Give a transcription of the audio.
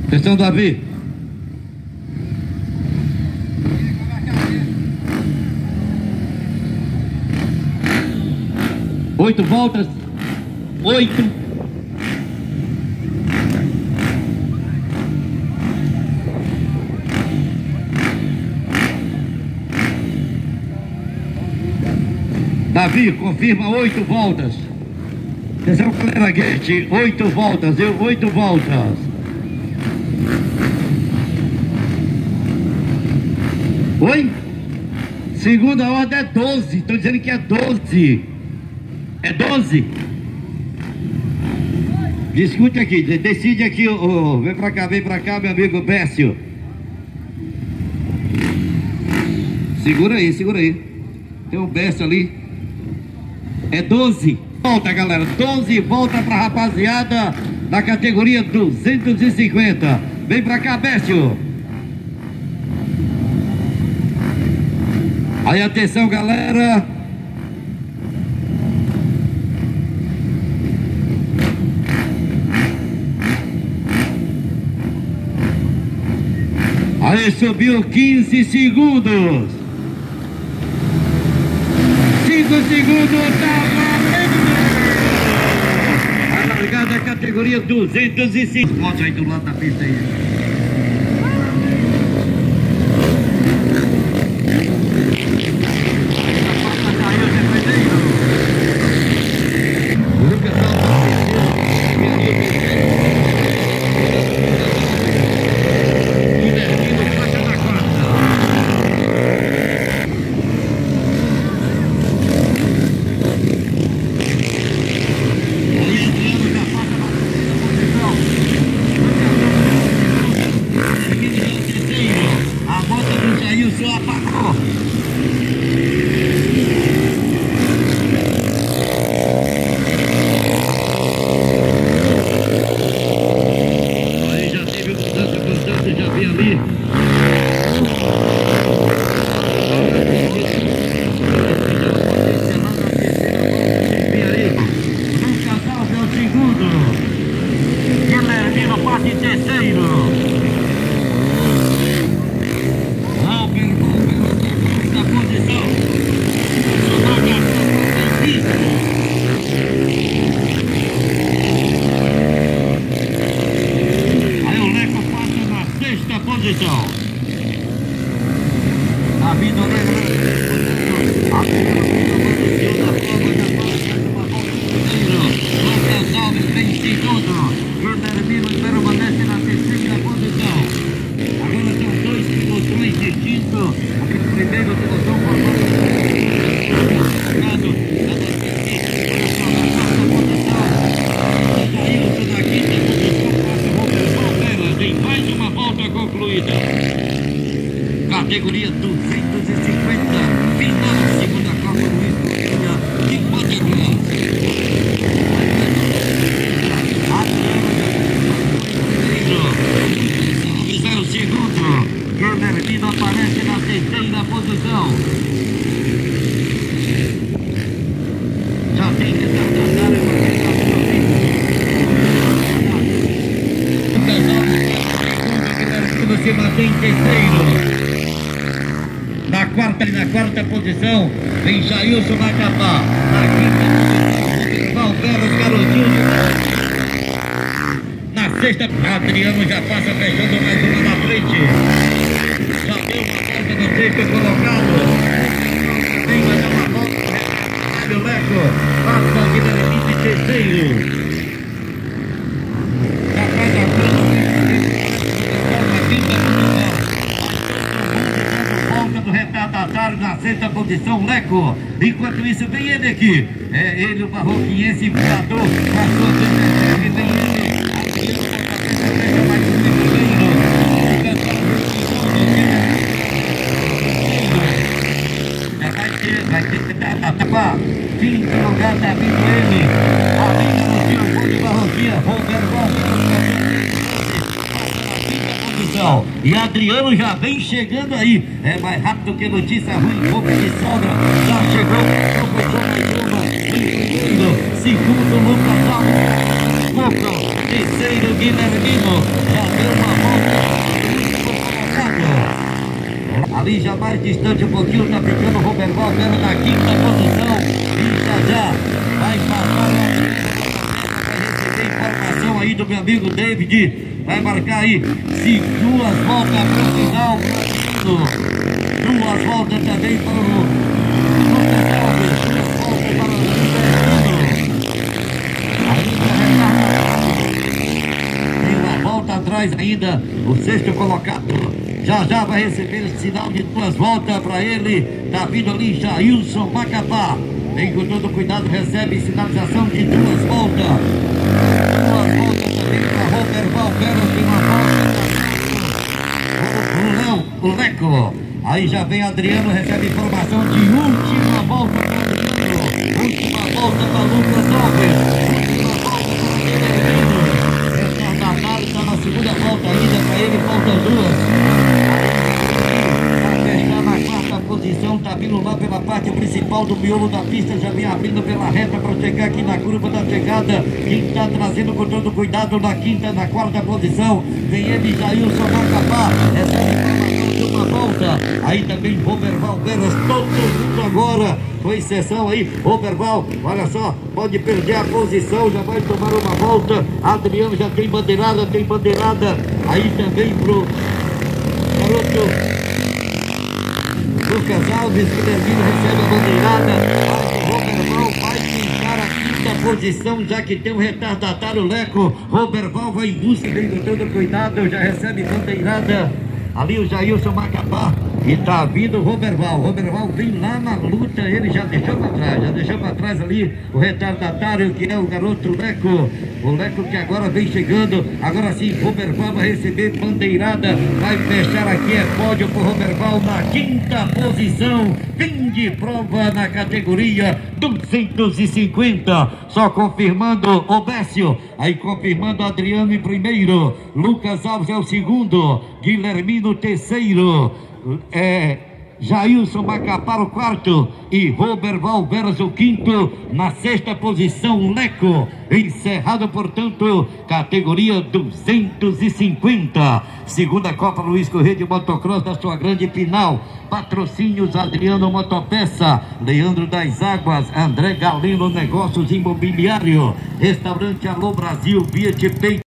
Atenção, Davi. Oito voltas. 8. Davi, confirma 8 voltas. Atenção, galera, Guete, 8 voltas, 8 voltas. Oi? Segunda ordem é 12, estou dizendo que é 12. É 12? Discute aqui, decide aqui, vem pra cá, meu amigo Bécio. Segura aí. Tem um Bécio ali. É 12. Volta, galera, 12 volta pra rapaziada da categoria 250. Vem pra cá, Bécio. Aí, atenção, galera. Aí, subiu 15 segundos. 5 segundos, tá valendo. A largada da categoria 205. Bota aí do lado da pista aí. Categoria 250, final, segunda Copa Luiz Correia, de Potiguar. Salve é o segundo, Guilhermino aparece na terceira posição. Já tem retardatário para você mantém em terceiro. Na quarta posição vem Jailson Macapá. Na quinta posição, Valveros Garotinho. Na sexta, Adriano já passa fechando mais uma na frente. Já deu uma volta no sexto colocado. Vem mais uma volta. O Leco passa aqui na limite terceiro. Na quarta posição, na quinta posição. Do retardatário na sexta posição, Leco. Enquanto isso, vem ele aqui. É ele, o barroquinhense voador. Passou vem ele. Vai ter que dar. Quinto lugar tá vindo ele. Além do seu de barroquinha, e Adriano já vem chegando aí. É mais rápido que notícia ruim, pouco de sobra. Já chegou, mais uma. Segundo, Lucas Alves. volta. Terceiro, Guilhermino. Já deu uma volta. Ali já mais distante um pouquinho, tá ficando o Roberval Vera na quinta posição. E já vai passar a informação aí do meu amigo David. Vai marcar aí 2 voltas para o final. Duas voltas também para o Lucas Alves. 2 voltas para o tem uma volta atrás ainda o sexto colocado. Já vai receber esse sinal de 2 voltas para ele. Tá vindo ali Jailson Macapá. Vem com todo cuidado, recebe sinalização de 2 voltas. 2 voltas também para Roberval Vera. Tem uma volta o Leco. Aí já vem Adriano, recebe informação de última volta para Adriano. Última volta para Lucas Alves. Última volta para Guilhermino. Retardatário está na segunda volta ainda para ele, faltam 2. Para fechar na quarta posição, tá vindo lá pela parte principal do miolo da pista, já vem abrindo pela reta para chegar aqui na curva da chegada. Quem está trazendo com todo cuidado na quinta, na quarta posição, vem ele, Jailson Macapá, recebe informação de uma volta. Aí também Roberval Veras, todo mundo agora, com exceção aí, Roberval, olha só, pode perder a posição, já vai tomar uma volta. Adriano já tem bandeirada, aí também pro garoto Lucas Alves, Guilhermino recebe a bandeirada. O Roberval vai ficar a quinta posição, já que tem um retardatário Leco. Roberval vai em busca, vem com todo cuidado, já recebe bandeirada. Ali o Jailson Macapá. E tá vindo o Roberval. Roberval vem lá na luta, ele já deixou para trás ali o retardatário, que é o garoto Leco. O Leco que agora vem chegando. Agora sim, Roberval vai receber bandeirada. Vai fechar aqui, é pódio pro Roberval na quinta posição. Fim de prova na categoria 250. Só confirmando o Bécio. Aí confirmando Adriano em primeiro. Lucas Alves é o segundo. Guilhermino terceiro. Jailson Macapá o quarto e Roberval Veras o quinto. Na sexta posição Leco. Encerrado, portanto, categoria 250. Segunda Copa Luiz Correia de Motocross da sua grande final. Patrocínios Adriano Motopeça, Leandro das Águas, André Galeno Negócios Imobiliário, Restaurante Alô Brasil, Fiat Pay.